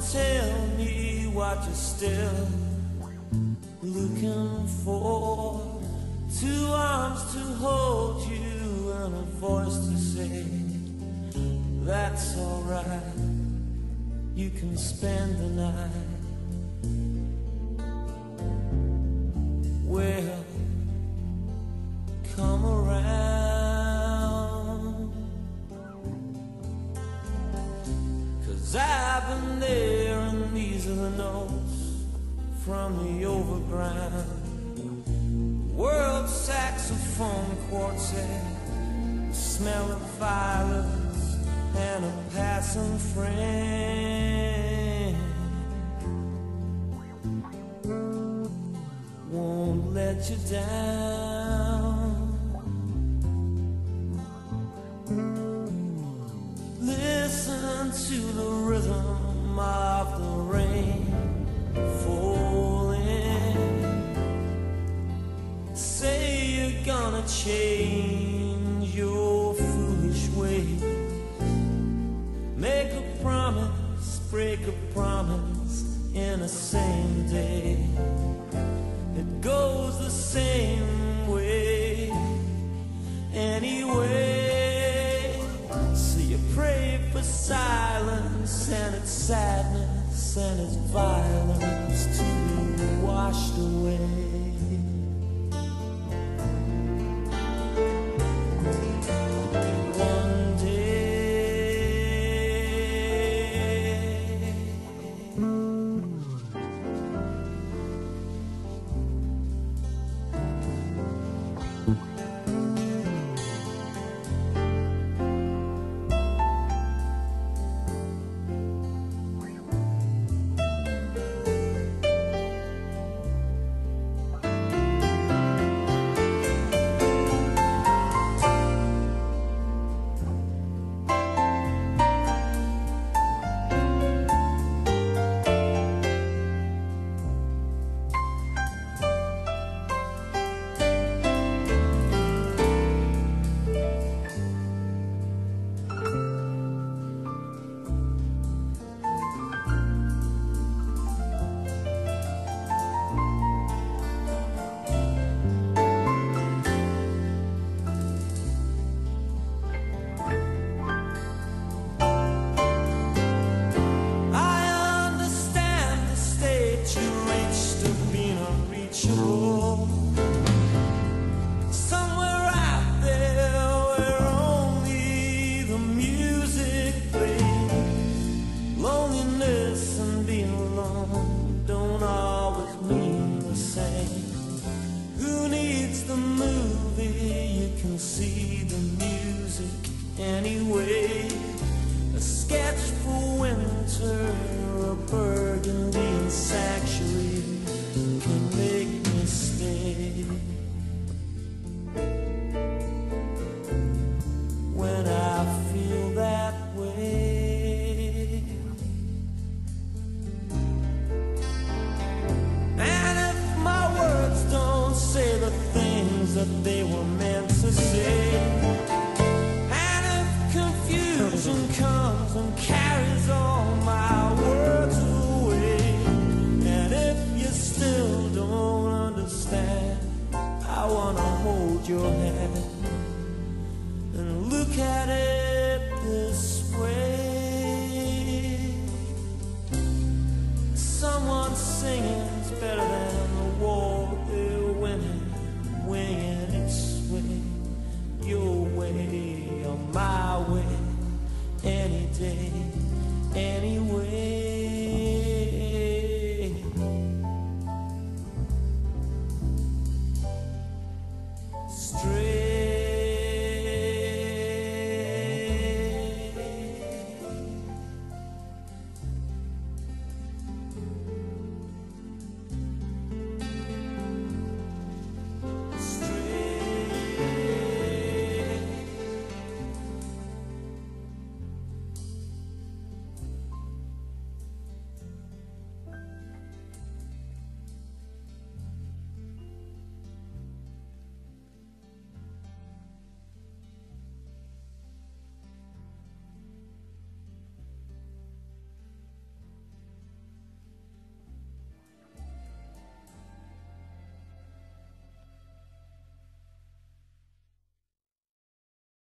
tell me what you're still looking for. Two arms to hold you and a voice to say, that's alright, you can spend the night. Well, come around, 'cause I've been there and these are the notes from the overground. World Saxophone Quartet, the smell of violets and a passing friend won't let you down. Listen to the rhythm of the rain falling. Say you're gonna change your foolish ways. Make a promise, break a promise in the same day. It goes the same way anyway. So you pray for silence and its sadness and its violence to be washed away. Somewhere out there where only the music plays. Loneliness and being alone don't always mean the same. Who needs the movie? You can see the music anyway. A sketch for winter, a burgundy and sanctuary can make me stay. When I feel that way, and if my words don't say the things that they were meant to say, and if confusion comes and carries all my words away, and if you still don't understand, I wanna hold your hand and look at it this way. Someone singing's better than the war they're winning, winging its way. Your way or my way, any day, anyway. Straight